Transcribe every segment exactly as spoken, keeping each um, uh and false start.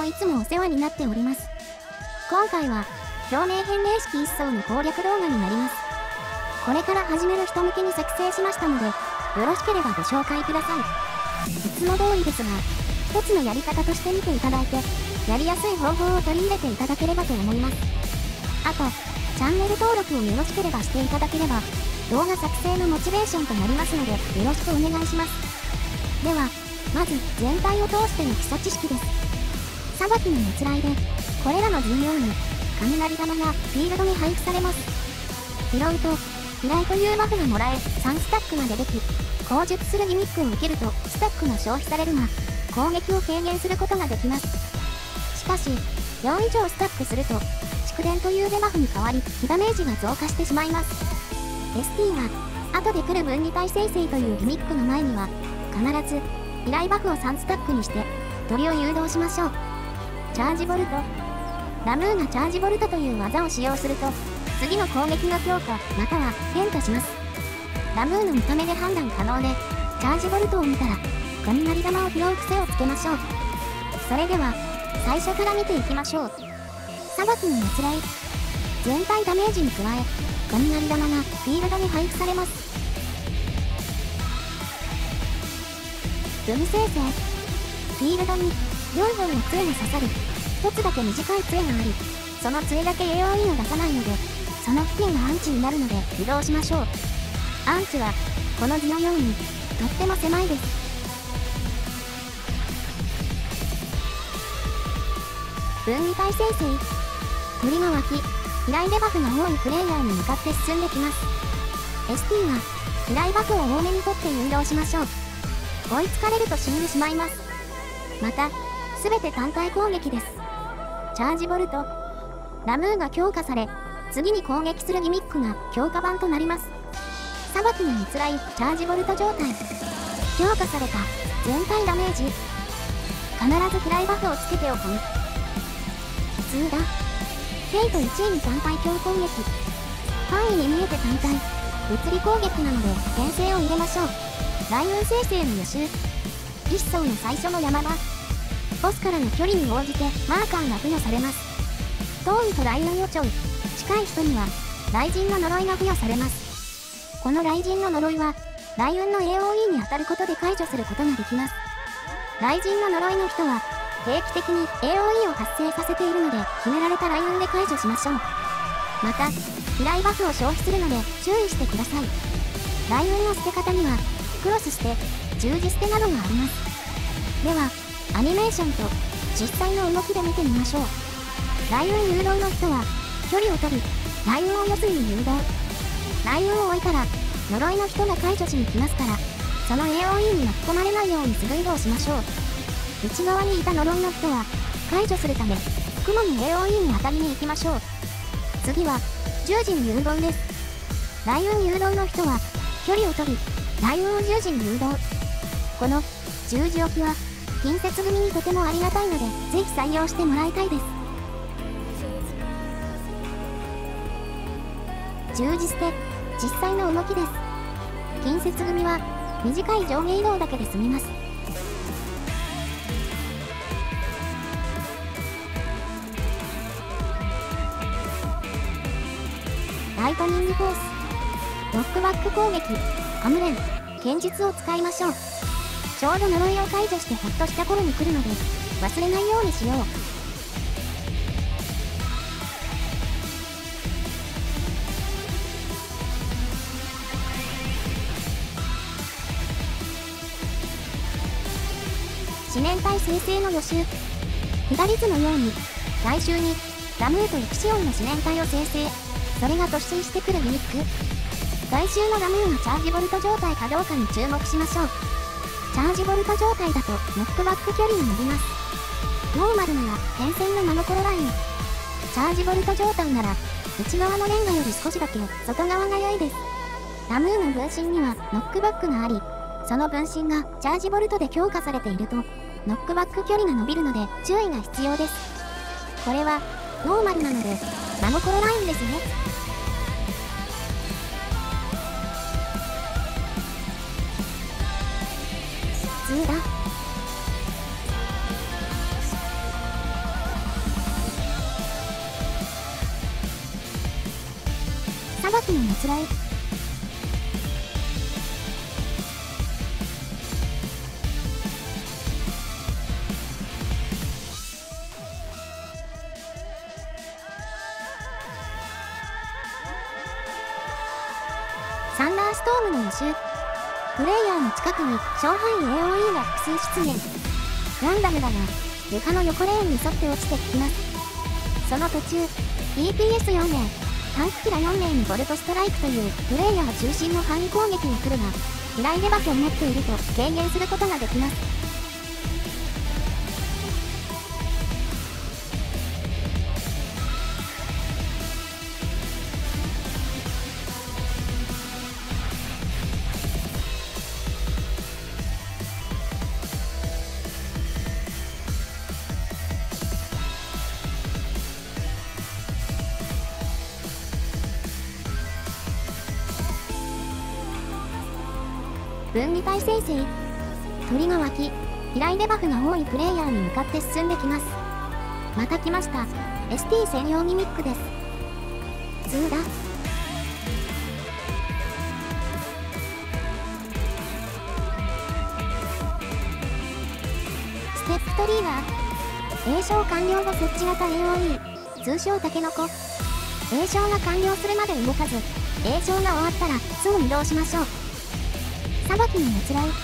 いつもお世話になっております。今回は共鳴返礼式一層の攻略動画になります。これから始める人向けに作成しましたので、よろしければご紹介ください。いつも通りですが、一つのやり方として見ていただいて、やりやすい方法を取り入れていただければと思います。あと、チャンネル登録をよろしければしていただければ、動画作成のモチベーションとなりますので、よろしくお願いします。では、まず全体を通しての基礎知識です。裁きの熱雷で、これらの重要に、雷玉がフィールドに配布されます。拾うと、フライというバフがもらえ、さんスタックまででき、口述するギミックを受けると、スタックが消費されるが、攻撃を軽減することができます。しかし、よん以上スタックすると、蓄電というデバフに変わり、被ダメージが増加してしまいます。エスティー は、後で来る分離体生成というギミックの前には、必ず、依頼バフをさんスタックにして、鳥を誘導しましょう。チャージボルト。ラムーがチャージボルトという技を使用すると、次の攻撃が強化、または変化します。ラムーの見た目で判断可能で、チャージボルトを見たら、雷玉を拾う癖をつけましょう。それでは、最初から見ていきましょう。裁きの熱雷。全体ダメージに加え、雷玉がフィールドに配布されます。分生成。フィールドによんほんの杖が刺さる。ひとつだけ短い杖があり、その杖だけ エーオーイー を出さないので、その付近がアンチになるので移動しましょう。アンチは、この図のように、とっても狭いです。分離体生成。鳥が湧き、依頼デバフが多いプレイヤーに向かって進んできます。エスティー は、依頼バフを多めに取って誘導しましょう。追いつかれると死んでしまいます。また、すべて単体攻撃です。チャージボルト。ラムーが強化され、次に攻撃するギミックが強化版となります。裁きの熱雷、チャージボルト状態。強化された、全体ダメージ。必ずフライバフをつけておく。普通だ。フェイトいちいに単体強攻撃。範囲に見えて単体。物理攻撃なので、牽制を入れましょう。雷雲生成の予習。一層の最初の山場。ボスからの距離に応じてマーカーが付与されます。遠いと雷雲予兆。近い人には、雷神の呪いが付与されます。この雷神の呪いは、雷雲の エーオーイー に当たることで解除することができます。雷神の呪いの人は、定期的に エーオーイー を発生させているので、決められた雷雲で解除しましょう。また、依頼バフを消費するので注意してください。雷雲の捨て方には、クロス捨て、十字捨てなどがあります。では、アニメーションと実際の動きで見てみましょう。雷雲誘導の人は、距離を取り、雷雲を四隅に誘導。雷雲を置いたら、呪いの人が解除しに来ますから、その エーオーイー に巻き込まれないようにすぐ移動しましょう。内側にいた呪いの人は、解除するため、雲に エーオーイー に当たりに行きましょう。次は、十字に誘導です。雷雲誘導の人は、距離を取り、雷雲を十字に誘導。この、十字置きは、近接組にとてもありがたいので、ぜひ採用してもらいたいです。十字捨て、実際の動きです。近接組は、短い上下移動だけで済みます。ライトニングフォース。ノックバック攻撃、アムレン、剣術を使いましょう。ちょうど呪いを解除してほっとした頃に来るので、忘れないようにしよう。四面体生成の予習。左図のように、来週に、ラムーとイクシオンの四面体を生成。それが突進してくるギミック。来週のラムーがチャージボルト状態かどうかに注目しましょう。チャージボルト状態だとノックバック距離が伸びます。ノーマルなら点線の真心ライン。チャージボルト状態なら内側のレンガより少しだけ外側が良いです。ラムーの分身にはノックバックがあり、その分身がチャージボルトで強化されているとノックバック距離が伸びるので注意が必要です。これはノーマルなので真心ラインですね。普通だ。 裁きのもつらい。サンダーストームの予習。プレイヤーの近くに小範囲 エーオーイー が複数出現。ランダムだが、床の横レーンに沿って落ちてきます。その途中、ディーピーエスよん 名、タンクキラよん名にボルトストライクというプレイヤー中心の範囲攻撃が来るが、依頼デバフを持っていると軽減することができます。分離体生成。鳥が湧き、依頼デバフが多いプレイヤーに向かって進んできます。また来ました。エスティー 専用ギミックです。普通だ。ステップトリーガー。詠唱完了後設置型 エーオーイー、通称タケノコ。詠唱が完了するまで動かず、詠唱が終わったらすぐ移動しましょう。裁きにもつらい。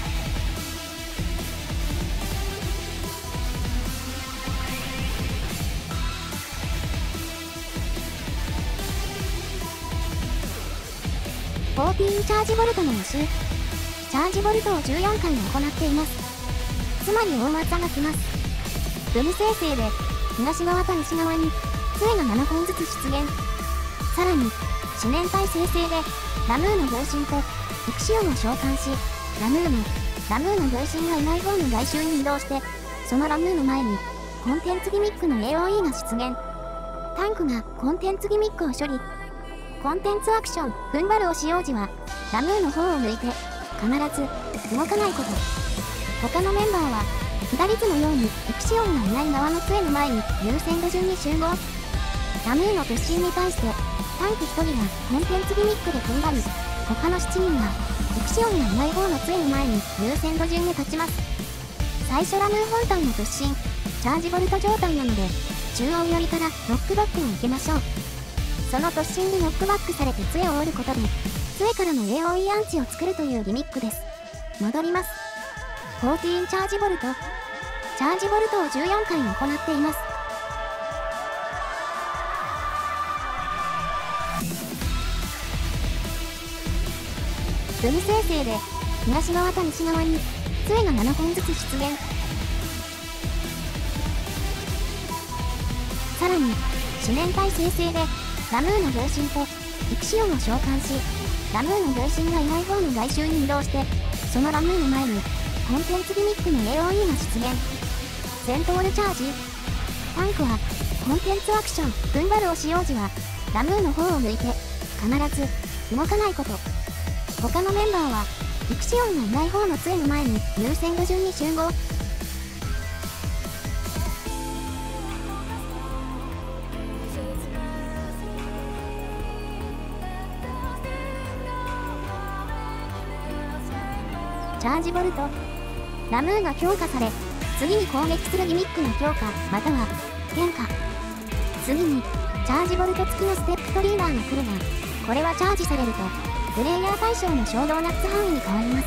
フォーティーンチャージボルトの予習。チャージボルトをじゅうよんかい行っています。つまり大技が来ます。ブム生成で東側と西側に杖がななほんずつ出現。さらに四年体生成でラムーの分身とイクシオンを召喚し、ラムーの、ラムーの分身がいない方の外周に移動して、そのラムーの前に、コンテンツギミックの エーオーイー が出現。タンクがコンテンツギミックを処理。コンテンツアクション、踏ん張るを使用時は、ラムーの方を向いて、必ず、動かないこと。他のメンバーは、左図のように、イクシオンがいない側の杖の前に優先度順に集合。ラムーの突進に対して、タンクひとりがコンテンツギミックで踏ん張り、他のしちにんは、イクシオンがいない方の杖の前に優先度順に立ちます。最初ラムー本体の突進、チャージボルト状態なので、中央寄りからノックバックを受けましょう。その突進にノックバックされて杖を折ることで、杖からの エーオーイー アンチを作るというギミックです。戻ります。フォーティーンチャージボルト。チャージボルトをじゅうよんかい行っています。ブム生成で東側と西側に杖がななほんずつ出現。さらに四年体生成でラムーの分身とイクシオンを召喚し、ラムーの分身がいない方の外周に移動して、そのラムーの前にコンテンツギミックの エーオーイー が出現。セントールチャージ。タンクはコンテンツアクション、踏ん張るを使用時はラムーの方を向いて必ず動かないこと。他のメンバーは、イクシオンがいない方の杖の前に優先度順に集合。チャージボルト。ラムーが強化され、次に攻撃するギミックの強化、または変化。次に、チャージボルト付きのステップトリーガーが来るが、これはチャージされると、プレイヤー対象の衝動ナッツ範囲に変わります。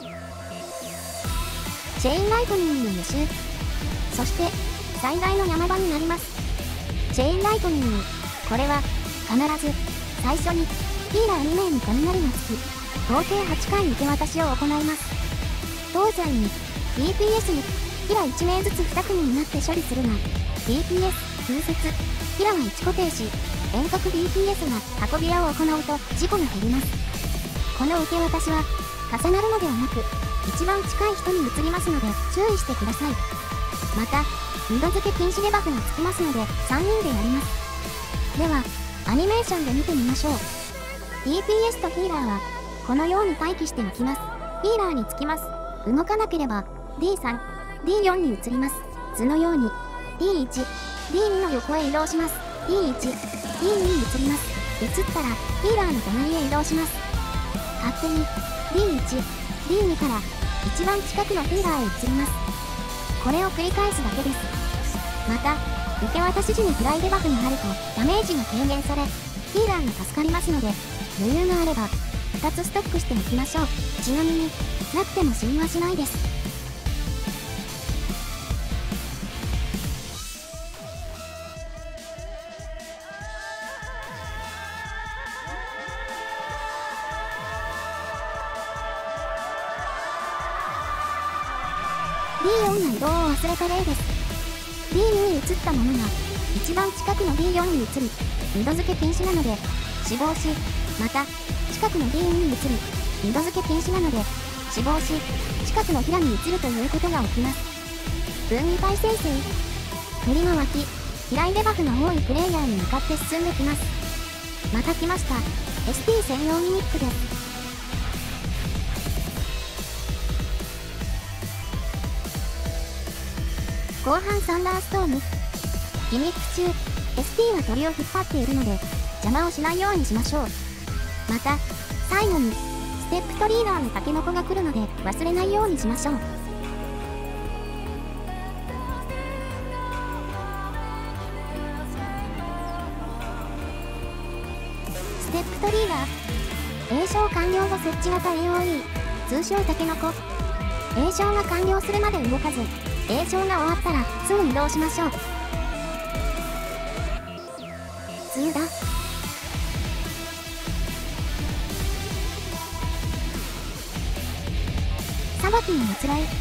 チェインライトニングの予習。そして、最大の山場になります。チェインライトニング。これは、必ず、最初に、ヒーラーに名に雷がつき、合計はちかい受け渡しを行います。東西に、ディーピーエス に、ヒラいち名ずつに組になって処理するが、ディーピーエス、空接、ヒラがいち固定し、遠隔 ディーピーエス が運び屋を行うと事故が減ります。この受け渡しは、重なるのではなく、一番近い人に移りますので注意してください。また、二度付け禁止デバフがつきますのでさんにんでやります。では、アニメーションで見てみましょう。ディーピーエス とヒーラーは、このように待機しておきます。ヒーラーにつきます。動かなければ ディースリー、ディーフォー に移ります。図のように ディーワン、ディーツー の横へ移動します。ディーワン、ディーツー に移ります。 移ったらヒーラーの隣へ移動します。勝手に ディーワン、ディーツー から一番近くのヒーラーへ移ります。これを繰り返すだけです。また受け渡し時にフライデバフがあるとダメージが軽減されヒーラーが助かりますので、余裕があればふたつストックしておきましょう。ちなみになくても死にはしないです。ディーフォー が移動を忘れた例です。ディーツー に移ったものが一番近くの ディーフォー に移り、二度付け禁止なので死亡し、また近くの ディーツー に移り、二度付け禁止なので死亡し、近くのヒラに移るということが起きます。分離体生成。振り回き、飛来デバフの多いプレイヤーに向かって進んできます。また来ました。エスティー 専用ギミックです。後半サンダーストーム。ギミック中、エスティー は鳥を引っ張っているので邪魔をしないようにしましょう。また、最後に、ステップトリーガーのタケノコが来るので忘れないようにしましょう。ステップトリーガー。詠唱完了後設置型 エーオーイー、通称タケノコ。詠唱が完了するまで動かず、詠唱が終わったらすぐ移動しましょう。ツーだ。裁きのつらい。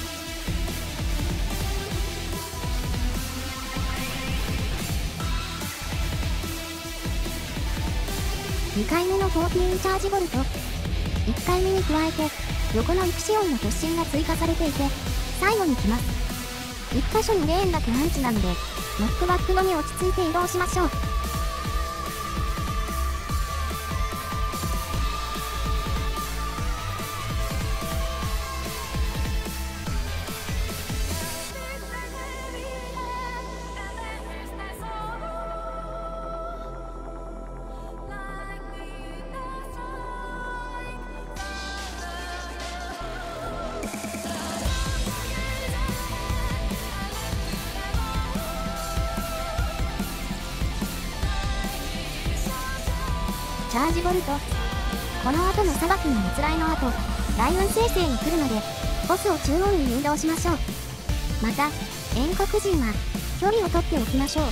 にかいめのフォーティーンチャージボルト。いっかいめに加えて横のイクシオンの突進が追加されていて最後に来ます。いっかしょにレーンだけアンチなのでノックバック後に落ち着いて移動しましょう。チャージボルト。この後の裁きの熱雷の後、雷雲生成に来るのでボスを中央に誘導しましょう。また遠隔陣は距離を取っておきましょう。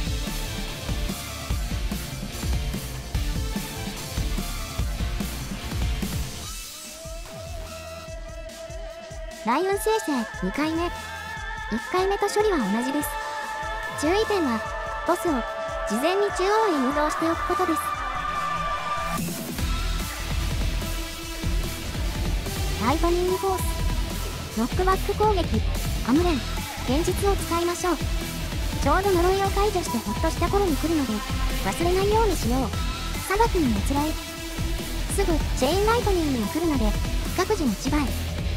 雷雲生成にかいめ。いっかいめと処理は同じです。注意点はボスを事前に中央へ誘導しておくことです。ライトニングフォース。ノックバック攻撃、アムレン、現実を使いましょう。ちょうど呪いを解除してほっとした頃に来るので忘れないようにしよう。裁きに熱雷。すぐチェーンライトニングが来るので各自持ち場へ。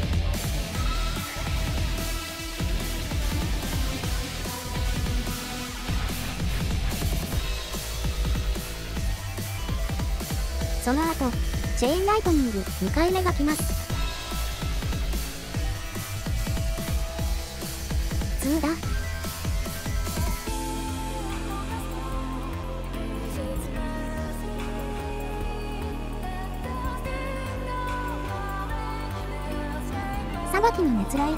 その後チェーンライトニングにかいめが来ます。ツーだ。裁きの熱雷。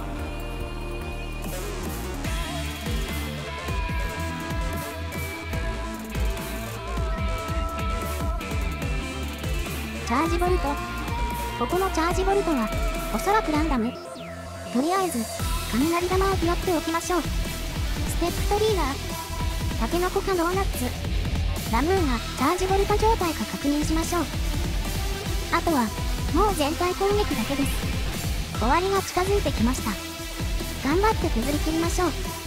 チャージボルト。ここのチャージボルトはおそらくランダム。とりあえず雷玉を拾っておきましょう。ステップトリーガー。タケノコかドーナッツ、ラムーがチャージボルト状態か確認しましょう。あとはもう全体攻撃だけです。終わりが近づいてきました。頑張って削り切りましょう。